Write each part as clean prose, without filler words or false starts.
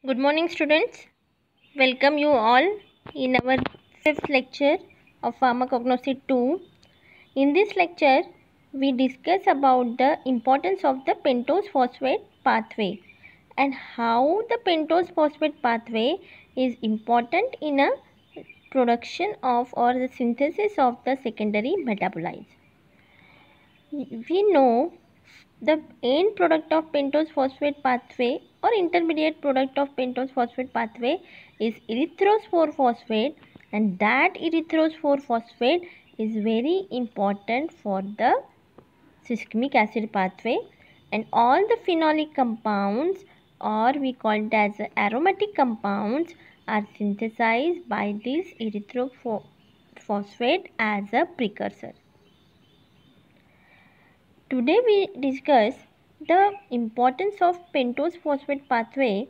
Good morning, students. Welcome you all in our fifth lecture of Pharmacognosy 2. In this lecture, we discuss about the importance of the pentose phosphate pathway and how the pentose phosphate pathway is important in a production of or the synthesis of the secondary metabolites. We know the end product of pentose phosphate pathway or intermediate product of pentose phosphate pathway is erythrophore phosphate, and that erythrophore phosphate is very important for the succinic acid pathway, and all the phenolic compounds, or we call it as aromatic compounds, are synthesized by this erythrophosphate as a precursor. Today we discuss the importance of pentose phosphate pathway.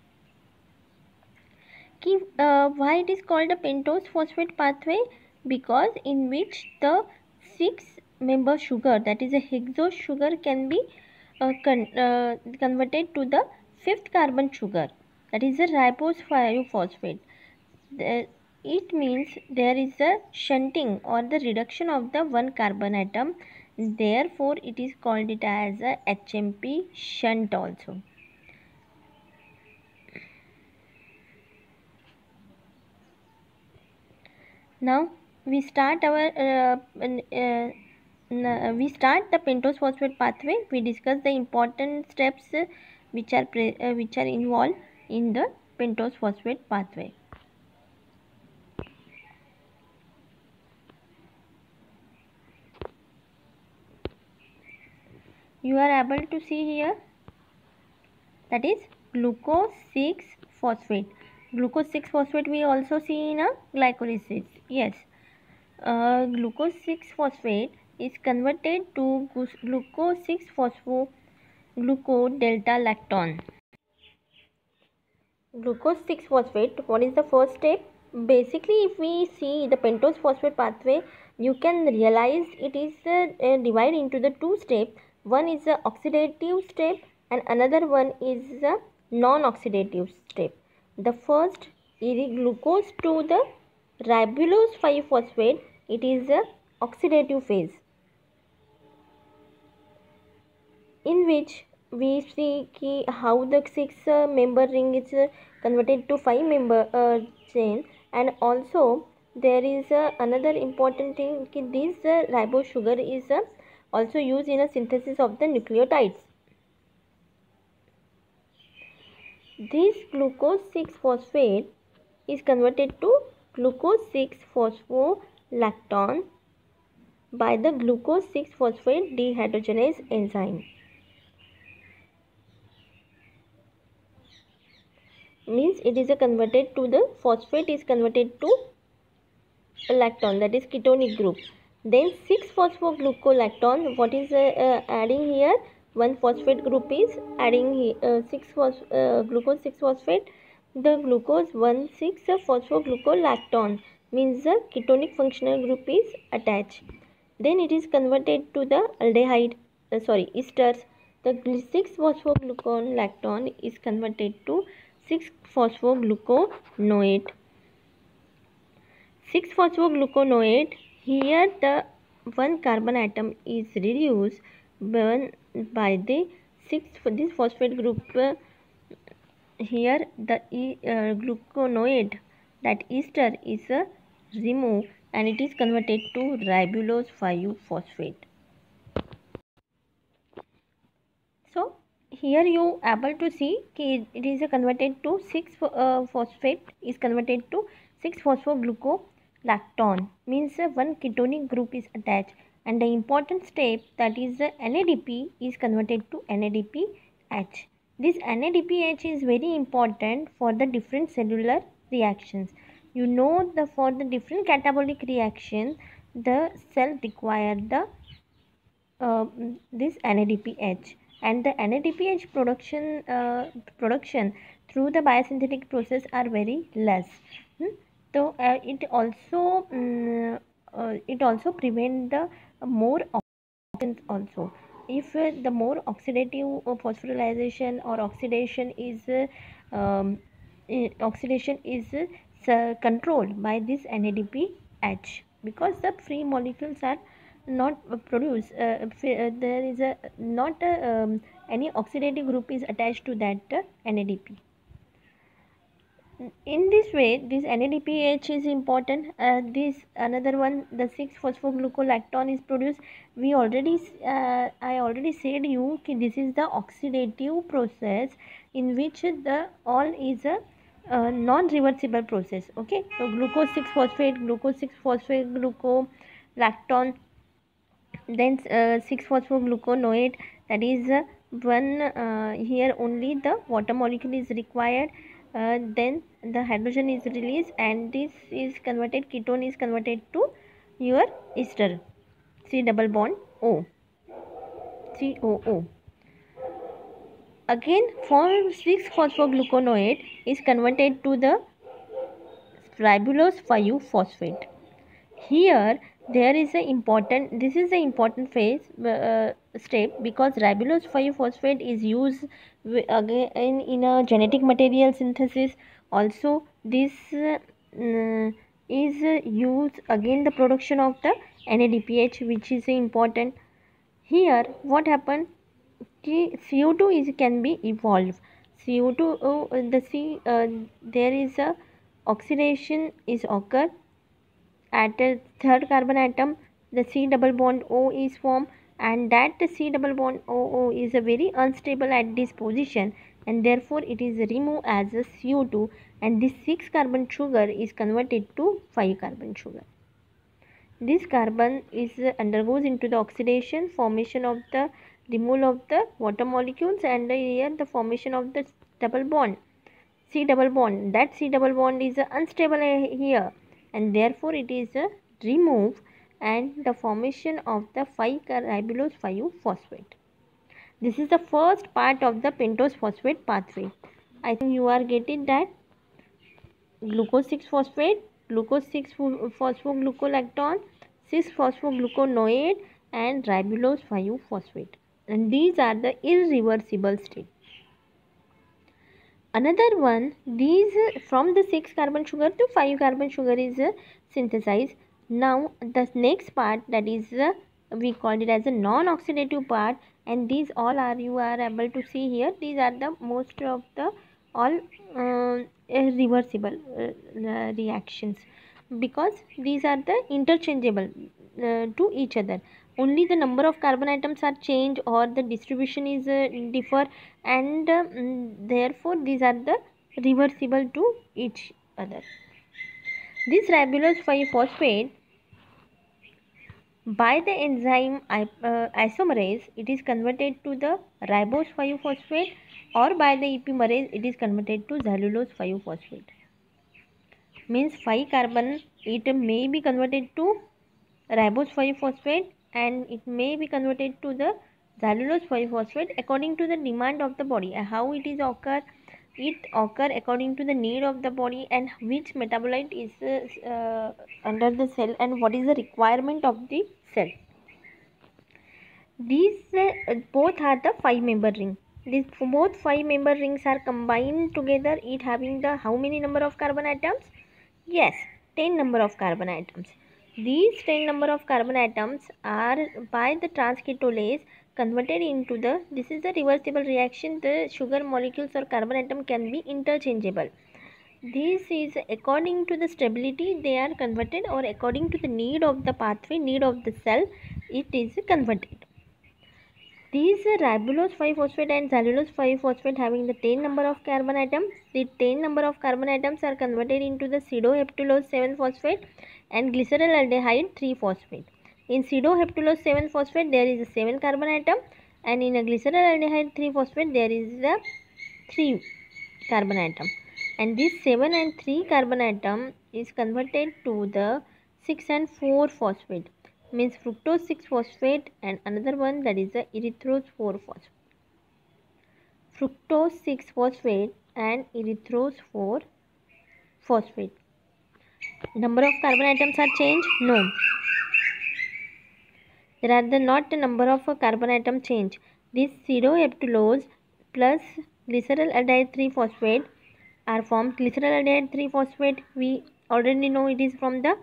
Why it is called a pentose phosphate pathway? Because in which the 6-member sugar, that is a hexose sugar, can be converted to the 5th carbon sugar, that is a ribose 5-phosphate. It means there is a shunting or the reduction of the one carbon atom. Therefore, it is called it as a HMP shunt also. Now we start the pentose phosphate pathway. We discuss the important steps which are involved in the pentose phosphate pathway. You are able to see here, that is glucose 6-phosphate. Glucose 6-phosphate we also see in a glycolysis. Yes, glucose 6-phosphate is converted to glucose 6-phospho-glucodelta-lactone. Glucose 6-phosphate, what is the first step? Basically, if we see the pentose phosphate pathway, you can realize it is divided into the two steps. One is the oxidative step and another one is the non-oxidative step. The first is glucose to the ribulose 5-phosphate. It is the oxidative phase, in which we see how the 6-member ring is converted to 5-member chain, and also there is another important thing, this ribose sugar is also used in a synthesis of the nucleotides. This glucose 6-phosphate is converted to glucose 6-phospholactone by the glucose 6-phosphate dehydrogenase enzyme. Means it is converted to the phosphate is converted to lactone, that is ketonic group. Then 6-phosphoglucolactone, what is adding here? One phosphate group is adding glucose 6-phosphate. The glucose 1,6-phosphoglucolactone means the ketonic functional group is attached. Then it is converted to the aldehyde, esters. The 6-phosphoglucolactone is converted to 6-phosphogluconoate. 6-phosphogluconoate, here the one carbon atom is reduced by the this phosphate group. Here the gluconoate, that ester, is removed and it is converted to ribulose 5-phosphate. So here you able to see it is converted to 6-phosphate is converted to 6-phosphoglucolactone, means one ketonic group is attached, and the important step, that is the NADP, is converted to NADPH. This NADPH is very important for the different cellular reactions. You know, for the different catabolic reaction, the cell require the this NADPH, and the NADPH production through the biosynthetic process are very less. So it also prevent the more oxidants also. if the more oxidative phosphorylation or um, oxidation is controlled by this NADPH, because the free molecules are not produced, there is a not any oxidative group is attached to that NADP. In this way, this NADPH is important. This another one, the 6-phosphoglucolactone is produced. I already said you कि this is the oxidative process in which the all is a non-reversible process. Okay, so glucose 6-phosphate, glucose 6-phosphate, glucolactone, then 6-phosphogluconoate, that is one here only the water molecule is required, then the hydrogen is released and this is converted, ketone is converted to your ester, C double bond O, COO. Again for 6-phosphogluconoate is converted to the ribulose 5-phosphate. Here there is a important, this is the important phase step, because ribulose 5-phosphate is used again in a genetic material synthesis. Also this is used again the production of the NADPH, which is important. Here what happened, CO2 is can be evolved. CO2 there is a oxidation is occur at a third carbon atom, the C double bond O is formed, and that C double bond OO is a very unstable at this position, and therefore it is removed as a CO2, and this 6 carbon sugar is converted to 5 carbon sugar. This carbon is undergoes into the oxidation, formation of the removal of the water molecules, and here the formation of the double bond, C double bond. That C double bond is unstable here, and therefore it is removed, and the formation of the 5-ribulose 5-phosphate. This is the first part of the pentose phosphate pathway. I think you are getting that. Glucose 6-phosphate, glucose 6-phosphoglucolactone, 6-phosphogluconoate, and ribulose 5-phosphate. And these are the irreversible state. Another one, these from the 6 carbon sugar to 5 carbon sugar is synthesized. Now the next part, that is we called it as a non-oxidative part, and these all are, you are able to see here, these are the most of the all reversible reactions, because these are the interchangeable to each other. Only the number of carbon atoms are changed or the distribution is differ, and therefore these are the reversible to each other. This ribulose 5-phosphate, by the enzyme isomerase, it is converted to the ribose 5-phosphate, or by the epimerase it is converted to xylulose 5-phosphate. Means 5 carbon, it may be converted to ribose 5-phosphate, and it may be converted to the xylulose 5-phosphate according to the demand of the body. How it is occur? It occur according to the need of the body, and which metabolite is under the cell, and what is the requirement of the cell. These both are the 5-member ring. These both 5-member rings are combined together, it having the how many number of carbon atoms? Yes, 10 number of carbon atoms. These 10 number of carbon atoms are by the transketolase converted into the, this is the reversible reaction, the sugar molecules or carbon atom can be interchangeable. This is according to the stability they are converted, or according to the need of the pathway, need of the cell, it is converted. These ribulose 5-phosphate and xylulose 5-phosphate having the 10 number of carbon atoms. The 10 number of carbon atoms are converted into the pseudoheptulose 7-phosphate and glyceraldehyde 3-phosphate. In pseudoheptulose 7-phosphate there is a 7 carbon atom, and in a glyceraldehyde 3-phosphate there is a 3 carbon atom. And this 7 and 3 carbon atom is converted to the 6 and 4-phosphate. Means fructose 6-phosphate, and another one, that is the erythrose 4-phosphate. Fructose 6-phosphate and erythrose 4-phosphate. Number of carbon atoms are changed? No. There are the not a number of carbon atom change. This pseudoheptulose plus glyceraldehyde 3-phosphate are formed. Glyceraldehyde 3-phosphate, we already know it is from the,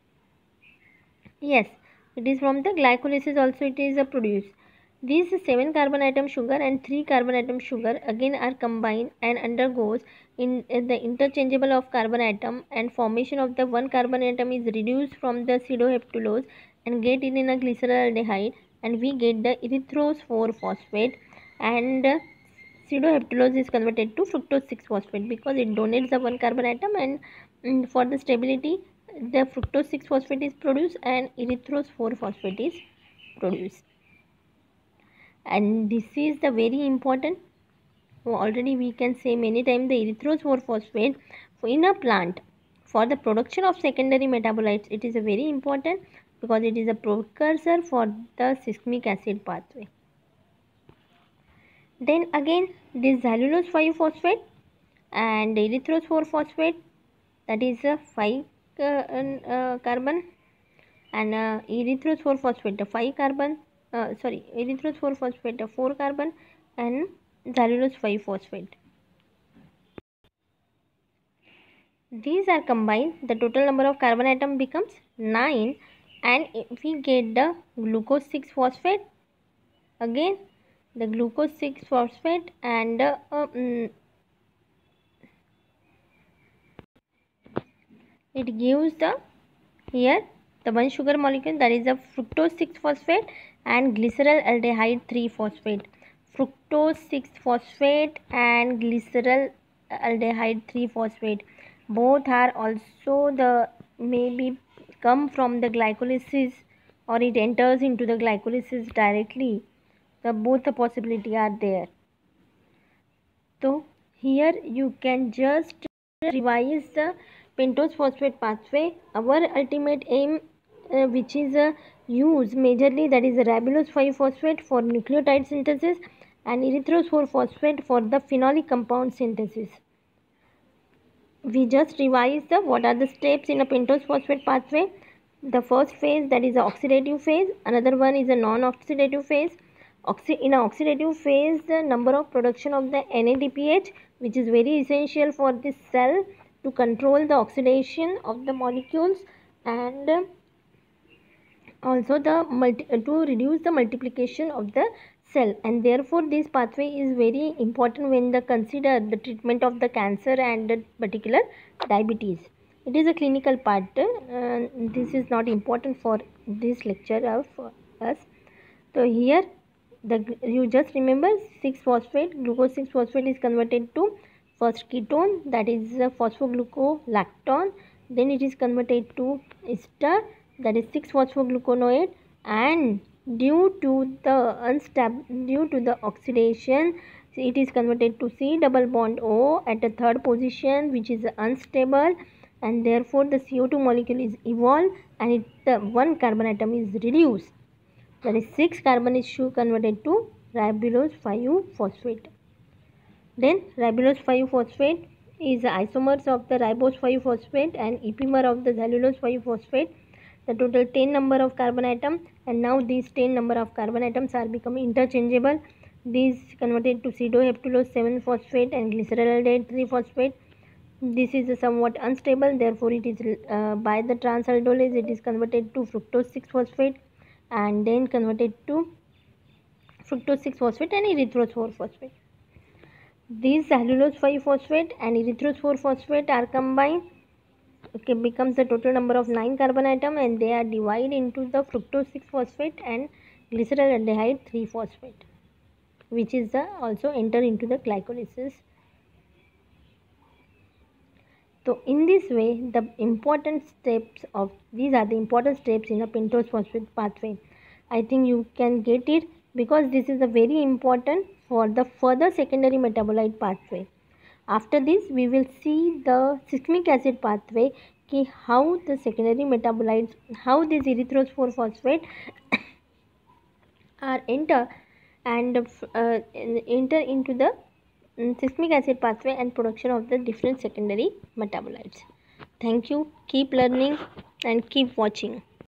yes, it is from the glycolysis also it is produced. These 7 carbon atom sugar and 3 carbon atom sugar again are combined and undergoes in the interchangeable of carbon atom, and formation of the 1 carbon atom is reduced from the pseudoheptulose and get it in a glyceraldehyde, and we get the erythrose 4-phosphate, and pseudoheptulose is converted to fructose 6-phosphate because it donates the 1 carbon atom, and for the stability the fructose 6-phosphate is produced and erythrose 4-phosphate is produced. And this is the very important, already we can say many times, the erythrose 4-phosphate in a plant for the production of secondary metabolites. It is a very important because it is a precursor for the seismic acid pathway. Then again this cellulose 5-phosphate and erythrose 4-phosphate, that is a 5 carbon, and erythrose 4-phosphate 5 carbon, erythrose 4-phosphate 4 carbon, and cellulose 5-phosphate. These are combined, the total number of carbon atom becomes 9, and we get the glucose 6-phosphate, again the glucose 6-phosphate, and it gives the, here the one sugar molecule, that is the fructose 6-phosphate and glyceraldehyde 3-phosphate. Fructose 6-phosphate and glyceraldehyde 3-phosphate, both are also the maybe come from the glycolysis, or it enters into the glycolysis directly. The both the possibility are there. So here you can just revise the pentose phosphate pathway. Our ultimate aim, which is use majorly, that is ribulose 5-phosphate for nucleotide synthesis and erythrose 4-phosphate for the phenolic compound synthesis. We just revise the what are the steps in a pentose phosphate pathway. The first phase, that is the oxidative phase, another one is a non-oxidative phase. In an oxidative phase, the number of production of the NADPH, which is very essential for this cell to control the oxidation of the molecules, and also to reduce the multiplication of the cell, and therefore this pathway is very important when the consider the treatment of the cancer and the particular diabetes. It is a clinical part. This is not important for this lecture of us. So here you just remember 6-phosphate, glucose 6-phosphate is converted to first ketone, that is phosphoglucolactone, then it is converted to ester, that is 6-phosphogluconoate, and due to the oxidation, it is converted to C double bond O at the third position, which is unstable, and therefore the CO2 molecule is evolved, and the 1 carbon atom is reduced, that is 6 carbon is converted to ribulose 5-phosphate. Then ribulose 5-phosphate is isomers of the ribose 5-phosphate and epimer of the cellulose 5-phosphate. The total 10 number of carbon atom, and now these 10 number of carbon atoms are becoming interchangeable. These converted to pseudoheptulose 7-phosphate and glyceraldehyde 3-phosphate. This is somewhat unstable, therefore it is by the transaldolase it is converted to fructose 6-phosphate and then converted to fructose 6-phosphate and erythrose 4-phosphate. These cellulose 5-phosphate and erythrose 4-phosphate are combined, okay, becomes the total number of 9 carbon atom, and they are divided into the fructose 6-phosphate and glyceraldehyde 3-phosphate, which is also enter into the glycolysis. So in this way, the important steps of these are the important steps in a pentose phosphate pathway. I think you can get it because this is a very important for the further secondary metabolite pathway. After this, we will see the seismic acid pathway, how the secondary metabolites, how these erythrose 4-phosphate are enter into the seismic acid pathway and production of the different secondary metabolites. Thank you. Keep learning and keep watching.